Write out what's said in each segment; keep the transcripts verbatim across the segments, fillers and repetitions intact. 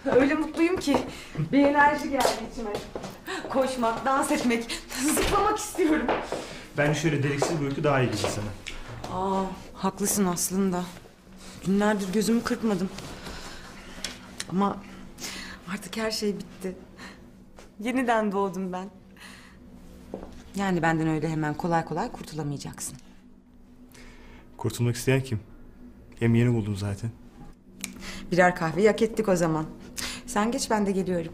Öyle mutluyum ki bir enerji geldi içime. Koşmak, dans etmek, zıplamak istiyorum. Ben şöyle deliksiz bir uyku daha iyi gelir sana. Aa, haklısın aslında. Günlerdir gözümü kırpmadım. Ama artık her şey bitti. Yeniden doğdum ben. Yani benden öyle hemen kolay kolay kurtulamayacaksın. Kurtulmak isteyen kim? Hem yeni buldum zaten. Birer kahve hak ettik o zaman. Sen geç, ben de geliyorum.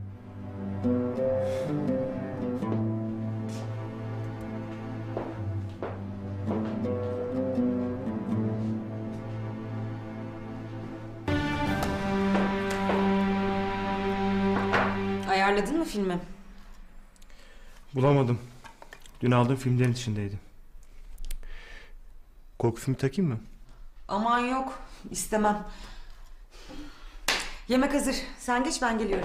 Ayarladın mı filmi? Bulamadım. Dün aldığım filmlerin içindeydi. Korku filmi takayım mı? Aman yok, istemem. Yemek hazır. Sen geç, ben geliyorum.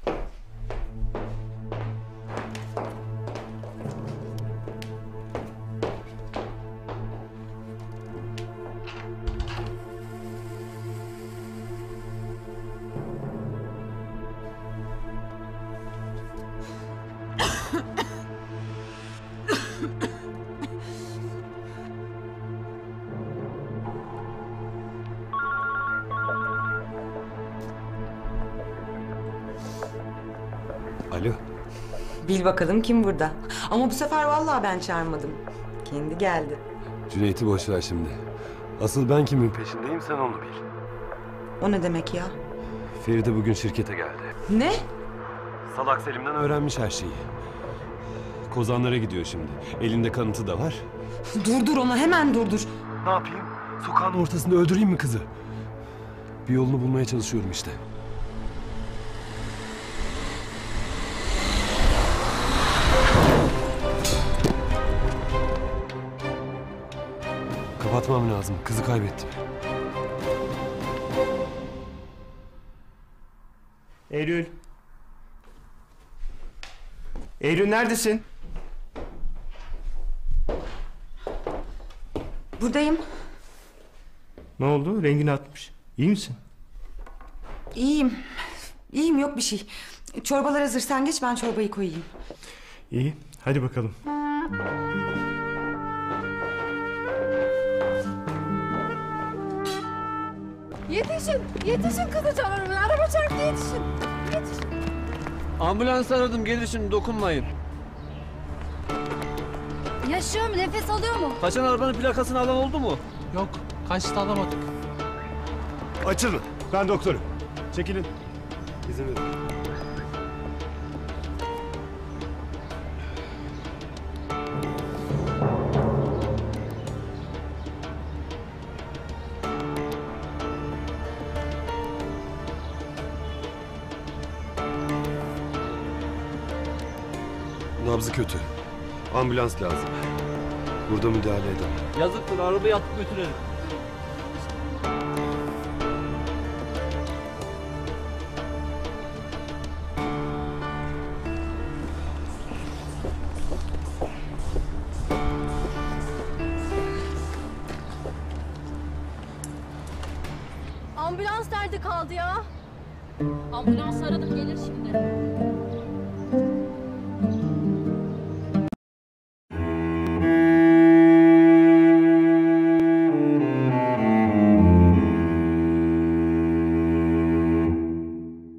Alo. Bil bakalım kim burada. Ama bu sefer vallahi ben çağırmadım. Kendi geldi. Cüneyt'i boş ver şimdi. Asıl ben kimin peşindeyim sen onu bil. O ne demek ya? Feride bugün şirkete geldi. Ne? Salak Selim'den öğrenmiş her şeyi. Kozanlara gidiyor şimdi. Elinde kanıtı da var. Durdur onu, hemen durdur. Ne yapayım? Sokağın ortasında öldüreyim mi kızı? Bir yolunu bulmaya çalışıyorum işte. Kapatmam lazım. Kızı kaybettim. Eylül. Eylül neredesin? Buradayım. Ne oldu? Rengini atmış. İyi misin? İyiyim. İyiyim, yok bir şey. Çorbalar hazır, sen geç, ben çorbayı koyayım. İyi. Hadi bakalım. Yetişin, yetişin kızı çağırın. Araba çarptı, yetişin. Yetişin. Ambulans aradım, gelir şimdi, dokunmayın. Yaşıyor mu, nefes alıyor mu? Kaçan arabanın plakasını alan oldu mu? Yok, kaçta alamadık. Açılın. Ben doktorum. Çekilin. İzin verin. Nabzı kötü. Ambulans lazım. Burada müdahale edemem. Yazıktır, arabayı atıp götürelim. Ambulans nerede kaldı ya? Ambulans aradım, gelir şimdi.